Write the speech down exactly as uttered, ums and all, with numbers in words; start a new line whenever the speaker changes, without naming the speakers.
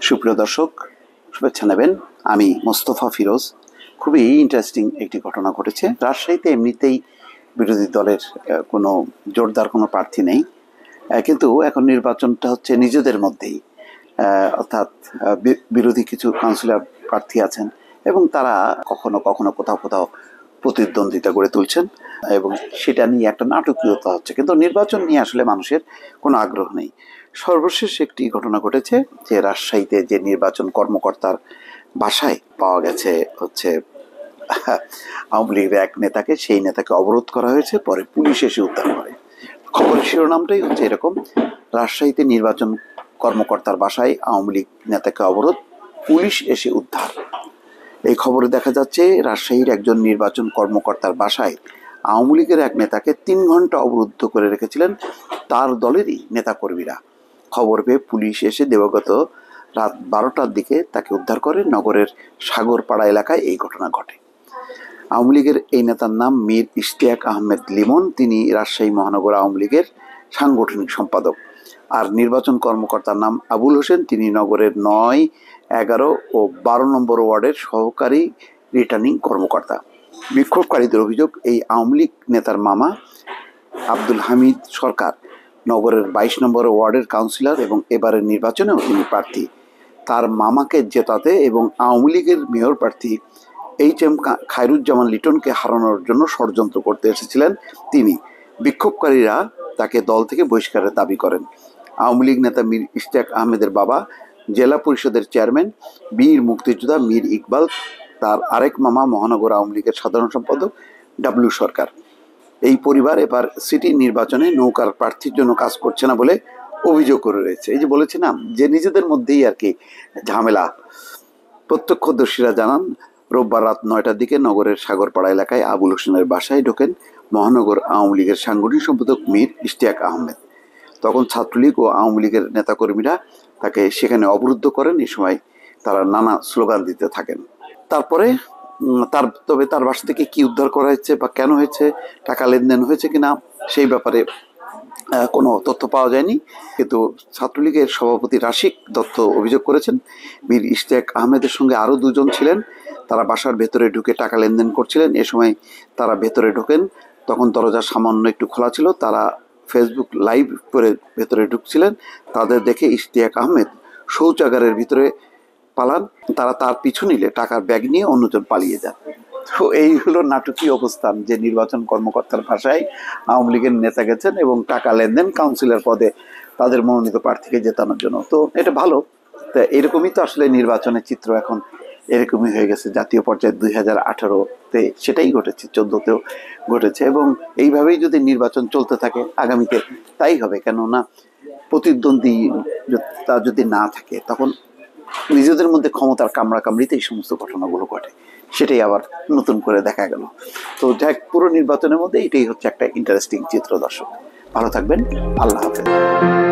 সুপ্রিয় দর্শক, শুভেচ্ছা নেবেন। আমি মোস্তফা ফিরোজ। খুবই ইন্টারেস্টিং একটি ঘটনা ঘটেছে রাজশাহীতে। এমনিতেই বিরোধী দলের কোনো জোরদার কোনো প্রার্থী নেই, কিন্তু এখন নির্বাচনটা হচ্ছে নিজেদের মধ্যেই, অর্থাৎ বিরোধী কিছু কাউন্সিলর প্রার্থী আছেন এবং তারা কখনো কখনো কোথাও কোথাও প্রতিদ্বন্দ্বিতা করে তুলছেন এবং সেটা নিয়ে একটা নাটকীয়তা হচ্ছে, কিন্তু নির্বাচন নিয়ে আসলে মানুষের কোনো আগ্রহ নেই। সর্বশেষ একটি ঘটনা ঘটেছে যে রাজশাহীতে যে নির্বাচন কর্মকর্তার বাসায় পাওয়া গেছে হচ্ছে আওয়ামী লীগের এক নেতাকে, সেই নেতাকে অবরোধ করা হয়েছে, পরে পুলিশ এসে উদ্ধার করে। খবরের শিরোনামটাই হচ্ছে এরকম, রাজশাহীতে নির্বাচন কর্মকর্তার বাসায় আওয়ামী লীগ নেতাকে অবরোধ, পুলিশ এসে উদ্ধার। এই খবরে দেখা যাচ্ছে রাজশাহীর একজন নির্বাচন কর্মকর্তার বাসায় আওয়ামী লীগের এক নেতাকে তিন ঘন্টা অবরুদ্ধ করে রেখেছিলেন তার দলেরই নেতাকর্মীরা। খবর পেয়ে পুলিশ এসে দিবাগত রাত বারোটার দিকে তাকে উদ্ধার করে। নগরের সাগরপাড়া এলাকায় এই ঘটনা ঘটে। আওয়ামী লীগের এই নেতার নাম মীর ইশতিয়াক আহমেদ লিমন। তিনি রাজশাহী মহানগর আওয়ামী লীগের সাংগঠনিক সম্পাদক। আর নির্বাচন কর্মকর্তার নাম আবুল হোসেন। তিনি নগরের নয়, এগারো ও বারো নম্বর ওয়ার্ডের সহকারী রিটার্নিং কর্মকর্তা। বিক্ষোভকারীদের অভিযোগ, এই আওয়ামী লীগ নেতার মামা আব্দুল হামিদ সরকার নগরের বাইশ নম্বর ওয়ার্ডের কাউন্সিলর এবং এবারের নির্বাচনেও তিনি প্রার্থী। তার মামাকে জেতাতে এবং আওয়ামী লীগের মেয়র প্রার্থী এইচ এম খায়রুজ্জামান লিটনকে হারানোর জন্য ষড়যন্ত্র করতে এসেছিলেন তিনি। বিক্ষোভকারীরা তাকে দল থেকে বহিষ্কারের দাবি করেন। আওয়ামী লীগ নেতা মীর ইশতিয়াক আহমেদের বাবা জেলা পরিষদের চেয়ারম্যান বীর মুক্তিযোদ্ধা মীর ইকবাল, তার আরেক মামা মহানগর আওয়ামী লীগের সাধারণ সম্পাদক ডাব্লিউ সরকার। এই পরিবার এবার সিটি নির্বাচনে নৌকার প্রার্থীর জন্য কাজ করছে না বলে অভিযোগ করে রয়েছে। এই যে বলেছিলাম যে নিজেদের মধ্যেই আর কি ঝামেলা। প্রত্যক্ষদর্শীরা জানান, রোববার রাত নয়টার দিকে নগরের সাগরপাড়া এলাকায় আবুল হোসেনের বাসায় ঢোকেন মহানগর আওয়ামী লীগের সাংগঠনিক সম্পাদক মীর ইশতিয়াক আহমেদ। তখন ছাত্রলীগ ও আওয়ামী লীগের নেতাকর্মীরা তাকে সেখানে অবরুদ্ধ করেন। এই সময় তারা নানা স্লোগান দিতে থাকেন। তারপরে তার তবে তার বাসা থেকে কি উদ্ধার করা হয়েছে বা কেন হয়েছে, টাকা লেনদেন হয়েছে কিনা, সেই ব্যাপারে কোনো তথ্য পাওয়া যায়নি। কিন্তু ছাত্রলীগের সভাপতি রাশিক দত্ত অভিযোগ করেছেন, মীর ইশতিয়াক আহমেদের সঙ্গে আরও দুজন ছিলেন। তারা বাসার ভেতরে ঢুকে টাকা লেনদেন করছিলেন। এ সময় তারা ভেতরে ঢোকেন, তখন দরজা সামান্য একটু খোলা ছিল। তারা ফেসবুক লাইভ করে ভেতরে ঢুকছিলেন। তাদের দেখে ইশতিয়াক আহমেদ শৌচাগারের ভিতরে পালান। তারা তার পিছু নিলে টাকার ব্যাগ নিয়ে অন্যজন পালিয়ে যান। তো এই হলো নাটকীয় অবস্থান যে নির্বাচন কর্মকর্তার ভাষায় আওয়ামী লীগের নেতা গেছেন এবং টাকা লেনদেন কাউন্সিলর পদে তাদের মনোনীত প্রার্থীকে জেতানোর জন্য। তো এটা ভালো। তা এরকমই তো আসলে নির্বাচনের চিত্র এখন এরকমই হয়ে গেছে জাতীয় পর্যায়ে। দুই হাজার আঠারোতে সেটাই ঘটেছে, চোদ্দোতেও ঘটেছে এবং এইভাবেই যদি নির্বাচন চলতে থাকে আগামীতে তাই হবে। কেননা প্রতিদ্বন্দ্বিতা যদি না থাকে তখন নিজেদের মধ্যে ক্ষমতার কামড়াকামড়িতে এই সমস্ত ঘটনাগুলো ঘটে। সেটাই আবার নতুন করে দেখা গেল। তো যাই, পুরো নির্বাচনের মধ্যে এটাই হচ্ছে একটা ইন্টারেস্টিং চিত্র। দর্শক ভালো থাকবেন, আল্লাহ হাফেজ।